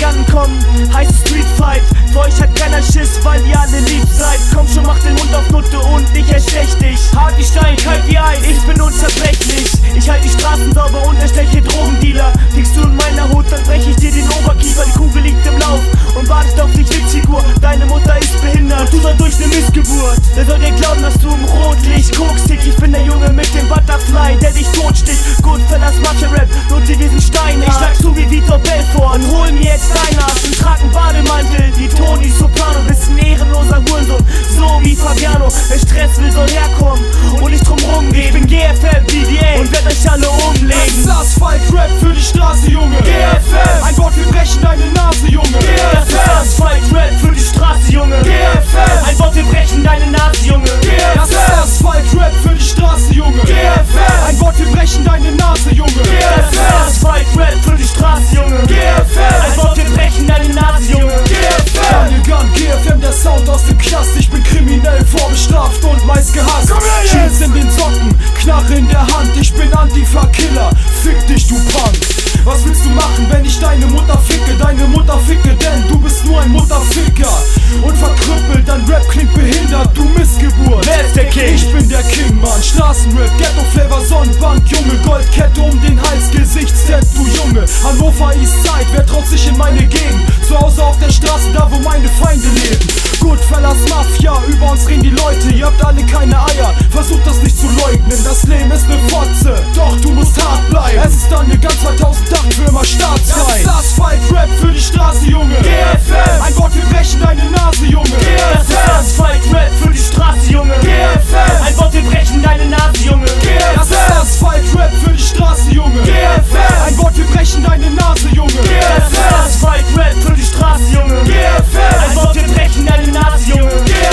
Giganten kommen, heißt Street Fight. Für euch hat keiner Schiss, weil ihr alle lieb seid. Komm schon, mach den Mund auf Nutte und ich erstech dich. Hart wie Stein, kalt wie Eis, ich bin unzerbrechlich. Ich halt die Straßen sauber und ersteche Drogendealer. Tickst du in meiner Hut, dann brech ich dir den Oberkiefer. Die Kugel liegt im Lauf und wartet auf dich Witzfigur. Deine Mutter ist behindert und du sollst durch ne Missgeburt. Wer soll dir glauben, dass du im Rotlicht guckst? Ich bin der Junge mit dem Butterfly, der dich totsticht. Goodfellas Mafia-Rap, nutze diesen Stein. Ich schlag zu wie Vitor Belfort und hol mir jetzt dein Arsch und trag 'n Bademantel wie Tony Soprano. Bist ein ehrenloser Hurensohn, so wie Fabiano. Wer Stress will, soll herkommen und nicht drum rumgehen. Ich bin GFM, DDA und werd euch alle umlegen. Das ist Asphalt-Rap für die Straße, Junge. GFM, ein Wort, wir brechen deine Nase, Junge. Das ist Asphalt-Rap für die Straße, Junge. GFM, ein Wort, wir brechen deine Nase, Junge. das ist Asphalt-Rap für die Straße, Junge. GFM, ein Wort, wir brechen deine Nase, Junge. das ist Asphalt-Rap für die Straße, Junge. ein Wort, wir brechen deine Nase, Junge. Daniel Gunn, GFM, der Sound aus dem Knast. Ich bin kriminell, vorbestraft und meist gehasst. Jeans in den Socken, Knarre in der Hand. Ich bin Antifa-Killer, fick dich, du Punk. Was willst du machen, wenn ich deine Mutter ficke? Deine Mutter ficke, denn du bist nur ein Mutterficker. Und verkrüppelt, dein Rap klingt behindert, du Missgeburt. Wer ist der King? Ich bin der King, Mann. Straßenrap, Ghetto-Flavor, Sonnenbank, Junge. Goldkette um den Hals, Gesichtsset, du Junge. Hannover Eastside, wer traut sich in meine Gegend? Zu Hause auf der Straße, da wo meine Feinde leben. Goodfellas Mafia, über uns reden die Leute. Ihr habt alle keine Eier, versucht das nicht zu leugnen. Das Leben ist ne Fotze, doch du musst hart bleiben. Es ist dann ganz 2008 für immer Staatsfrei. Das ist Asphalt-Rap für die Straße, Junge. GFM, ein Wort, wir brechen deine Nase, Junge. das ist Asphalt-Rap für die Straße, Junge. ein Wort, wir brechen deine Nase, Junge. Das ist Asphalt-Rap für die Straße, Junge. ein Wort, wir brechen deine Nase, Junge. das ist Asphalt-Rap für die Straße, Junge. ein Wort, wir brechen deine Nase, Junge.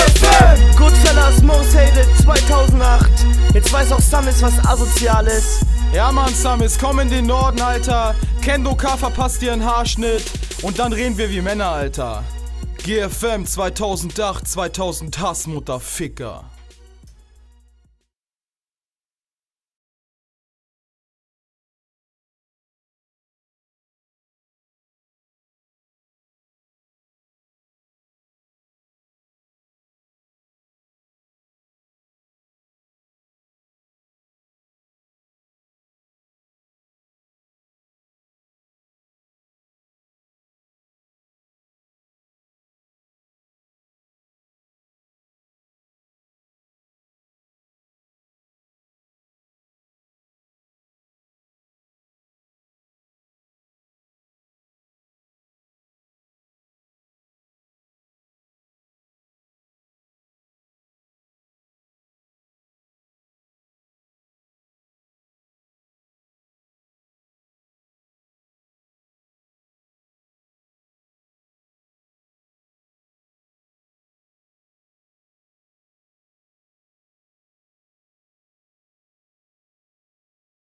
Goodfellas Most Hated 2008. Jetzt weiß auch Samis, was asozial ist. Ja, Mann, Samis, komm in den Norden, Alter. Kendo K verpasst dir einen Haarschnitt. Und dann reden wir wie Männer, Alter. GFM 2008, 2000 Hassmutterficker.